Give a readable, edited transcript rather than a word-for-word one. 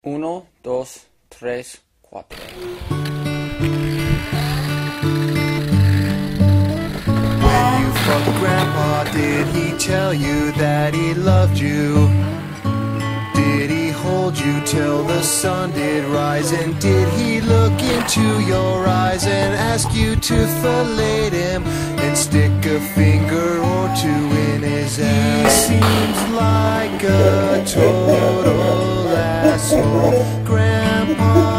Uno, dos, tres, cuatro. When you fucked Grandpa, did he tell you that he loved you? Did he hold you till the sun did rise? And did he look into your eyes and ask you to fillet him and stick a finger or two in his ass? He seems like a total asshole, Grandpa.